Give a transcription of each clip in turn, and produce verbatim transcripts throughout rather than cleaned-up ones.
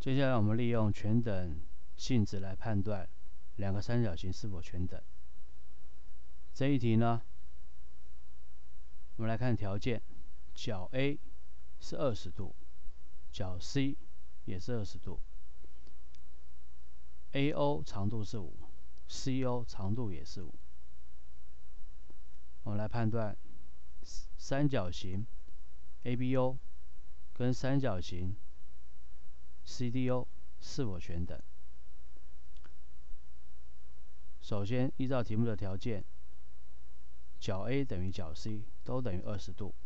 接下来我们利用全等性质来判断两个三角形是否全等。这一题呢，我们来看条件：角 A 是二十度，角 C 也是二十度 ，A O 长度是五 ，C O 长度也是五。我们来判断三角形 A B O 跟三角形 C D O 是否全等。首先，依照题目的条件，角 A 等于角 C 都等于二十度，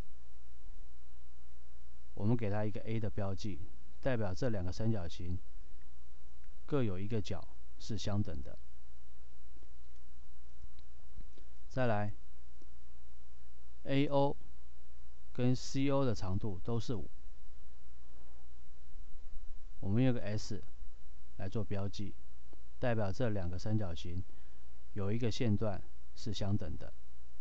我们给它一个 A 的标记，代表这两个三角形各有一个角是相等的。再来 ，A O 跟 C O 的长度都是五，我们用个 S 来做标记，代表这两个三角形有一个线段是相等的。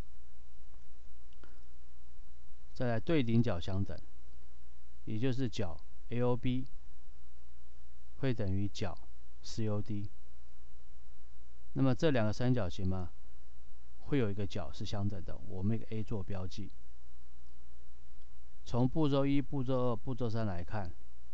再来，对顶角相等，也就是角 A O B 会等于角 C O D。那么这两个三角形嘛，会有一个角是相等的，我们一个 A 做标记。从步骤一、步骤二、步骤三来看，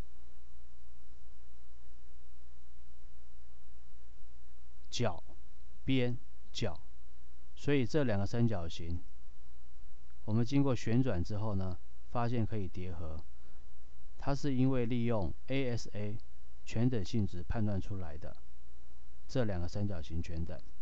角、边、角，所以这两个三角形，我们经过旋转之后呢，发现可以叠合。它是因为利用 A S A 全等性质判断出来的，这两个三角形全等。